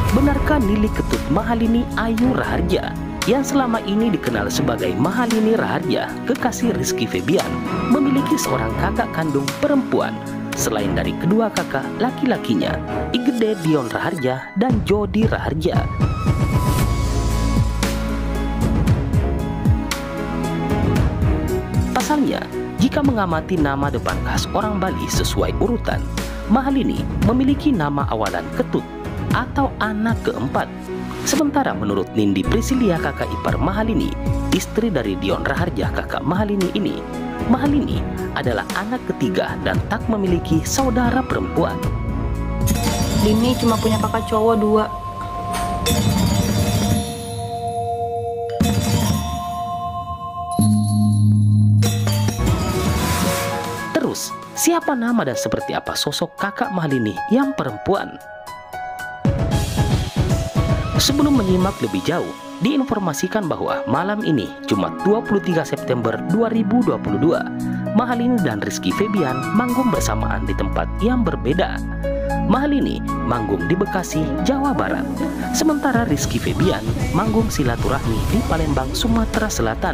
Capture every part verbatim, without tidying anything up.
benarkah Nili Ketut Mahalini Ayu Raharja yang selama ini dikenal sebagai Mahalini Raharja, kekasih Rizky Febian, memiliki seorang kakak kandung perempuan selain dari kedua kakak laki-lakinya, Igede Dion Raharja dan Jody Raharja? Pasalnya, jika mengamati nama depan khas orang Bali sesuai urutan, Mahalini memiliki nama awalan Ketut atau anak keempat. Sementara menurut Nindi Priscilia, kakak ipar Mahalini, istri dari Dion Raharja kakak Mahalini ini, Mahalini adalah anak ketiga dan tak memiliki saudara perempuan. Dini cuma punya kakak cowok dua. Terus, siapa nama dan seperti apa sosok kakak Mahalini yang perempuan? Sebelum menyimak lebih jauh, diinformasikan bahwa malam ini, Jumat dua puluh tiga September dua ribu dua puluh dua, Mahalini dan Rizky Febian manggung bersamaan di tempat yang berbeda. Mahalini manggung di Bekasi, Jawa Barat, sementara Rizky Febian manggung silaturahmi di Palembang, Sumatera Selatan.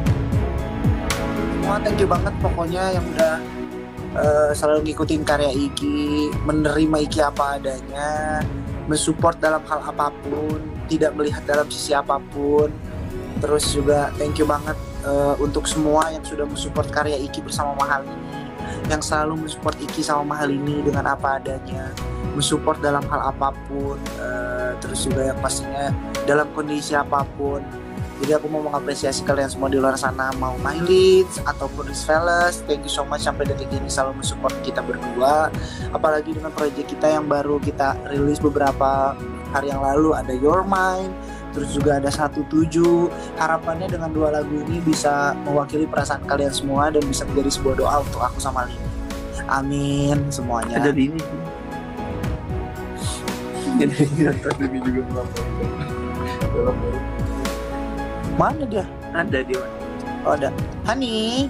Semua thank you banget pokoknya yang udah uh, selalu ngikutin karya Iki, menerima Iki apa adanya, mensupport dalam hal apapun, tidak melihat dalam sisi apapun. Terus juga thank you banget uh, untuk semua yang sudah mensupport karya Iki bersama Mahalini, yang selalu mensupport Iki sama Mahalini dengan apa adanya, mensupport dalam hal apapun, uh, terus juga yang pastinya dalam kondisi apapun. Jadi aku mau mengapresiasi kalian semua di luar sana, mau My Leads ataupun Rizfellas, thank you so much sampai detik ini selalu mensupport kita berdua. Apalagi dengan proyek kita yang baru kita rilis beberapa hari yang lalu, ada Your Mind, terus juga ada satu tujuh. Harapannya dengan dua lagu ini bisa mewakili perasaan kalian semua dan bisa menjadi sebuah doa untuk aku sama Lini. Amin semuanya. Ada Lini. Jadi Lini juga melaporkan. Mana dia? Ada dia. Oh ada. Hani.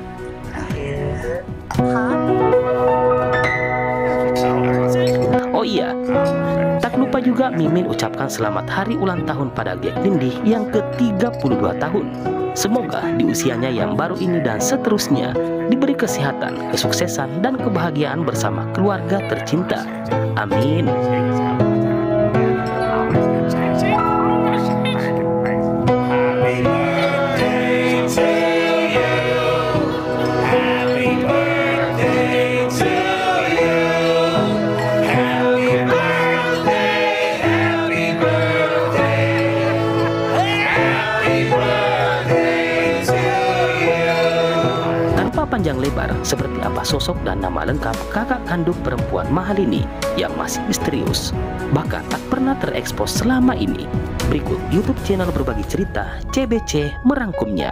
Oh iya, tak lupa juga Mimin ucapkan selamat hari ulang tahun pada Gek Nindi yang ke tiga puluh dua tahun. Semoga di usianya yang baru ini dan seterusnya diberi kesehatan, kesuksesan, dan kebahagiaan bersama keluarga tercinta. Amin. Panjang lebar seperti apa sosok dan nama lengkap kakak kandung perempuan Mahalini yang masih misterius, bahkan tak pernah terekspos selama ini. Berikut YouTube channel berbagi cerita C B C merangkumnya.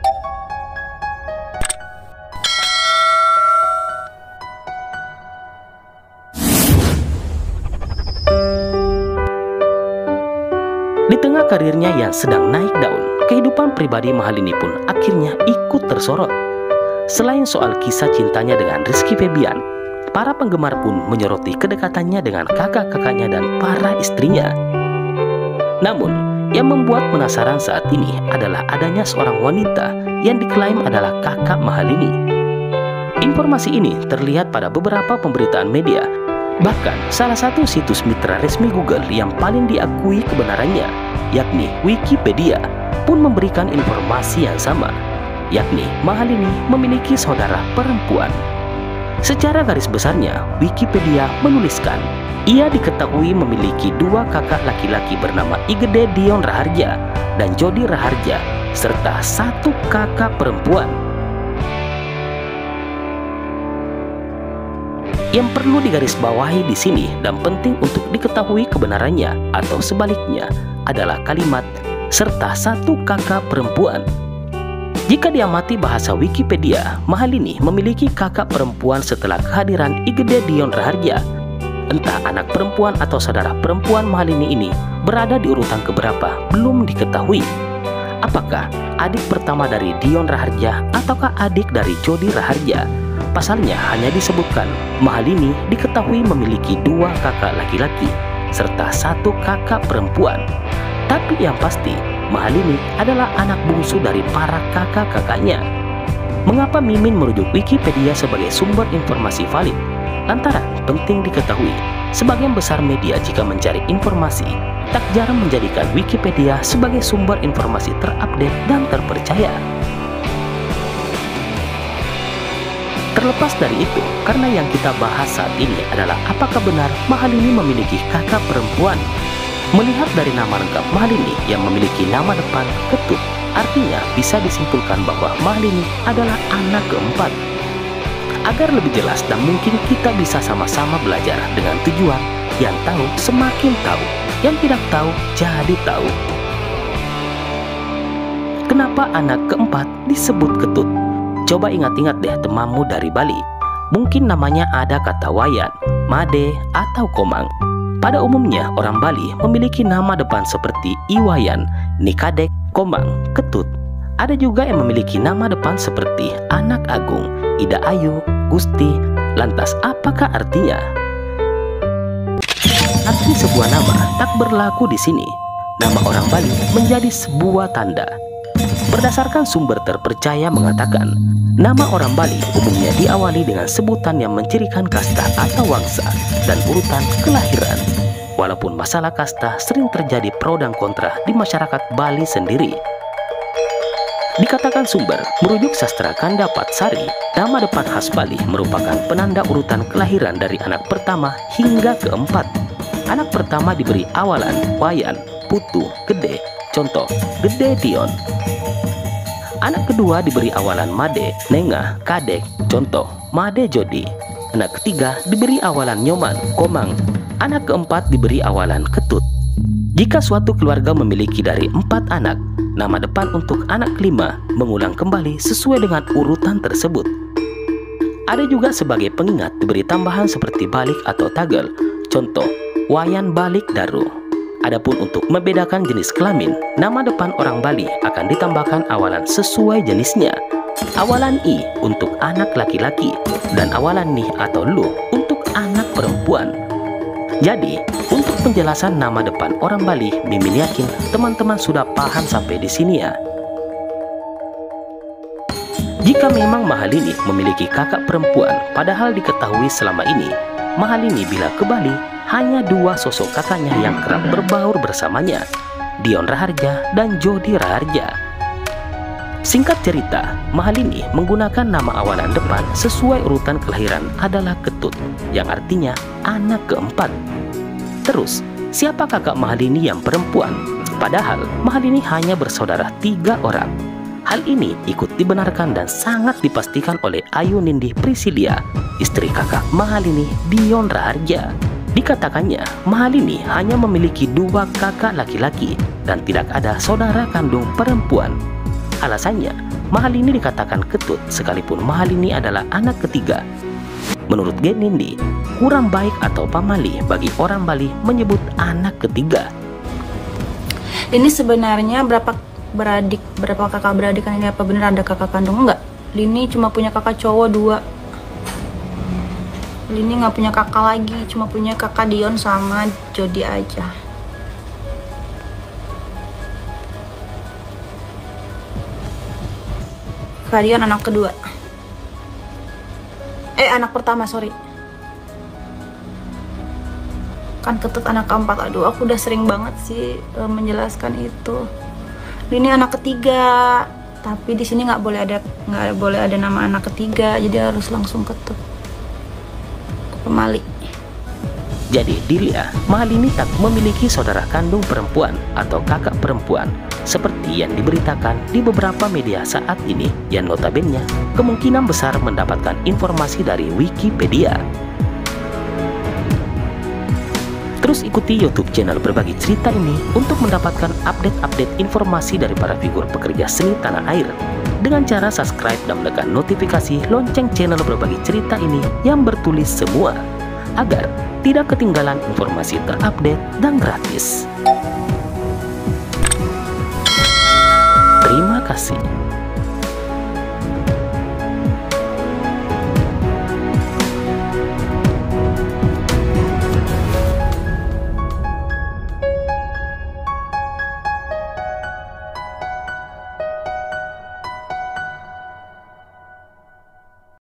Di tengah karirnya yang sedang naik daun, kehidupan pribadi Mahalini pun akhirnya ikut tersorot. Selain soal kisah cintanya dengan Rizky Febian, para penggemar pun menyoroti kedekatannya dengan kakak-kakaknya dan para istrinya. Namun, yang membuat penasaran saat ini adalah adanya seorang wanita yang diklaim adalah kakak Mahalini. Informasi ini terlihat pada beberapa pemberitaan media. Bahkan, salah satu situs mitra resmi Google yang paling diakui kebenarannya, yakni Wikipedia, pun memberikan informasi yang sama, yakni Mahalini memiliki saudara perempuan. Secara garis besarnya, Wikipedia menuliskan, ia diketahui memiliki dua kakak laki-laki bernama Igede Dion Raharja dan Jody Raharja, serta satu kakak perempuan. Yang perlu digarisbawahi di sini dan penting untuk diketahui kebenarannya atau sebaliknya adalah kalimat serta satu kakak perempuan. Jika diamati bahasa Wikipedia, Mahalini memiliki kakak perempuan setelah kehadiran Igede Dion Raharja. Entah anak perempuan atau saudara perempuan Mahalini ini berada di urutan keberapa belum diketahui. Apakah adik pertama dari Dion Raharja ataukah adik dari Jody Raharja? Pasalnya hanya disebutkan Mahalini diketahui memiliki dua kakak laki-laki, serta satu kakak perempuan. Tapi yang pasti, Mahalini adalah anak bungsu dari para kakak-kakaknya. Mengapa Mimin merujuk Wikipedia sebagai sumber informasi valid? Lantaran penting diketahui, sebagian besar media jika mencari informasi, tak jarang menjadikan Wikipedia sebagai sumber informasi terupdate dan terpercaya. Terlepas dari itu, karena yang kita bahas saat ini adalah apakah benar Mahalini memiliki kakak perempuan. Melihat dari nama lengkap Mahalini yang memiliki nama depan Ketut, artinya bisa disimpulkan bahwa Mahalini adalah anak keempat. Agar lebih jelas dan mungkin kita bisa sama-sama belajar dengan tujuan yang tahu semakin tahu, yang tidak tahu jadi tahu. Kenapa anak keempat disebut Ketut? Coba ingat-ingat deh temanmu dari Bali. Mungkin namanya ada kata Wayan, Made, atau Komang. Pada umumnya orang Bali memiliki nama depan seperti Iwayan, Nikadek, Komang, Ketut. Ada juga yang memiliki nama depan seperti Anak Agung, Ida Ayu, Gusti. Lantas apakah artinya? Arti sebuah nama tak berlaku di sini. Nama orang Bali menjadi sebuah tanda. Berdasarkan sumber terpercaya mengatakan, nama orang Bali umumnya diawali dengan sebutan yang mencirikan kasta atau wangsa dan urutan kelahiran. Walaupun masalah kasta sering terjadi pro dan kontra di masyarakat Bali sendiri. Dikatakan sumber, merujuk sastra Kanda Patsari, nama depan khas Bali merupakan penanda urutan kelahiran dari anak pertama hingga keempat. Anak pertama diberi awalan Wayan, Putu, Gede, contoh Gede Dion. Anak kedua diberi awalan Made, Nengah, Kadek, contoh Made Jodi. Anak ketiga diberi awalan Nyoman, Komang. Anak keempat diberi awalan Ketut. Jika suatu keluarga memiliki dari empat anak, nama depan untuk anak kelima mengulang kembali sesuai dengan urutan tersebut. Ada juga sebagai pengingat diberi tambahan seperti balik atau tagel, contoh Wayan Balik Daru. Adapun untuk membedakan jenis kelamin, nama depan orang Bali akan ditambahkan awalan sesuai jenisnya. Awalan I untuk anak laki-laki dan awalan Ni atau Lu untuk anak perempuan. Jadi, untuk penjelasan nama depan orang Bali, Mimin yakin teman-teman sudah paham sampai di sini ya. Jika memang Mahalini memiliki kakak perempuan, padahal diketahui selama ini, Mahalini bila ke Bali hanya dua sosok kakaknya yang kerap berbaur bersamanya, Dion Raharja dan Jodi Raharja. Singkat cerita, Mahalini menggunakan nama awalan depan sesuai urutan kelahiran adalah Ketut, yang artinya anak keempat. Terus, siapa kakak Mahalini yang perempuan? Padahal Mahalini hanya bersaudara tiga orang. Hal ini ikut dibenarkan dan sangat dipastikan oleh Ayu Nindi Priscilia, istri kakak Mahalini, Dion Raharja. Dikatakannya, Mahalini hanya memiliki dua kakak laki-laki dan tidak ada saudara kandung perempuan. Alasannya, Mahalini dikatakan Ketut sekalipun Mahalini adalah anak ketiga. Menurut Gen Nindi, kurang baik atau pamali bagi orang Bali menyebut anak ketiga. Ini sebenarnya berapa beradik, berapa kakak beradik kan ini, apa benar ada kakak kandung? Enggak. Lini cuma punya kakak cowok dua. Lini nggak punya kakak lagi, cuma punya kakak Dion sama Jodi aja. Kakak Dion anak kedua. Eh anak pertama sorry. Kan Ketut anak keempat. Aduh aku udah sering banget sih e, menjelaskan itu. Ini anak ketiga, tapi di sini nggak boleh ada nggak boleh ada nama anak ketiga, jadi harus langsung Ketut. Pemali. Jadi Dilia, Mahalini tak memiliki saudara kandung perempuan atau kakak perempuan seperti yang diberitakan di beberapa media saat ini yang notabene kemungkinan besar mendapatkan informasi dari Wikipedia. Terus ikuti YouTube channel Berbagi Cerita ini untuk mendapatkan update-update informasi dari para figur pekerja seni tanah air dengan cara subscribe dan menekan notifikasi lonceng channel Berbagi Cerita ini yang bertulis semua agar tidak ketinggalan informasi terupdate dan gratis. Terima kasih.